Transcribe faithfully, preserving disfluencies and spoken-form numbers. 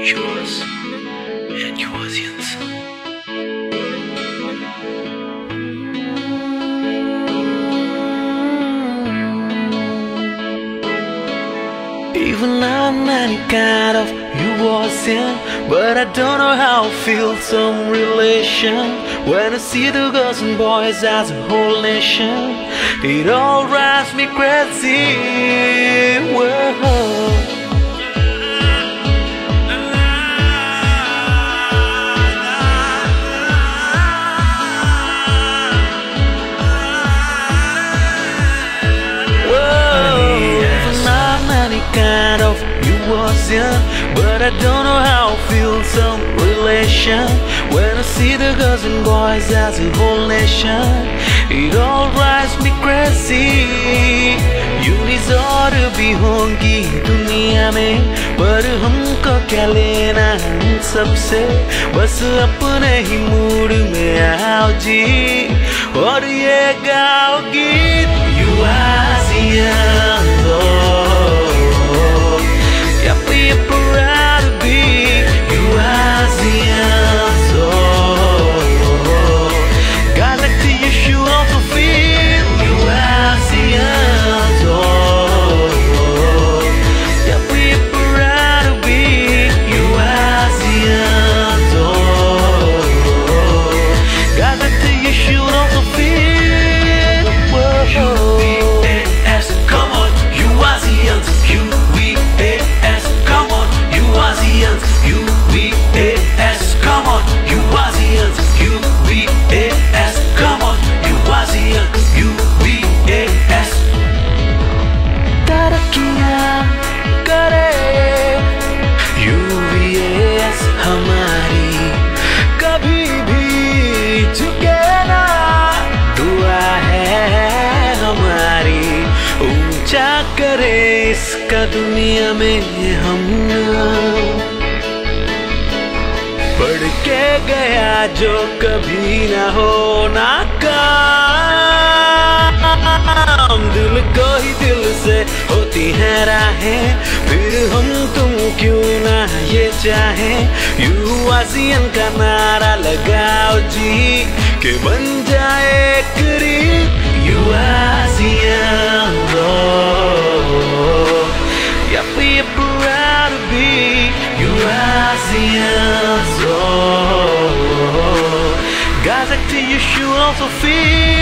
yours and Uvasians. Even I'm not any kind of Uvasian, but I don't know how I feel some relation when I see the girls and boys as a whole nation. It all drives me crazy. Whoa. Kind of Uvasian, but I don't know how I feel some relation when I see the girls and boys as a whole nation. It all drives me crazy. यूनिज़ोर भी होंगी दुनिया में, पर हमको क्या लेना इन सबसे, बस अपने ही मूड में आओ जी और ये गाओ गीत Uvasian. हमारी कभी भी झुके ना, दुआ है हमारी ऊंचा करे इसका दुनिया में हम बढ़ के गया जो कभी ना हो ना काम। दिल को ही दिल से होती है राहें, फिर हम तुम क्यों ना ये चाहे। Uvasian का नारा लगाओ जी के बन जाए करीब Uvasian. Oh, yeah, we are proud to be Uvasian. Oh, guys, like to you should also feel